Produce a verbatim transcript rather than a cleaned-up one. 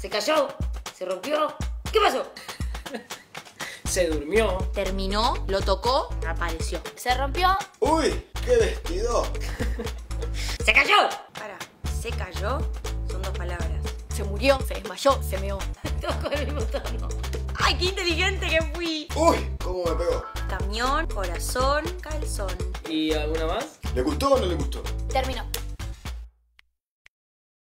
¿Se cayó? ¿Se rompió? ¿Qué pasó? Se durmió. Terminó, lo tocó, apareció. Se rompió. ¡Uy! ¡Qué vestido! ¡Se cayó! Para, ¿se cayó? Son dos palabras. Se murió, se desmayó, se meó. Todos con el mismo tono. ¡Ay, qué inteligente que fui! ¡Uy! ¿Cómo me pegó? Camión, corazón, calzón. ¿Y alguna más? ¿Le gustó o no le gustó? Terminó.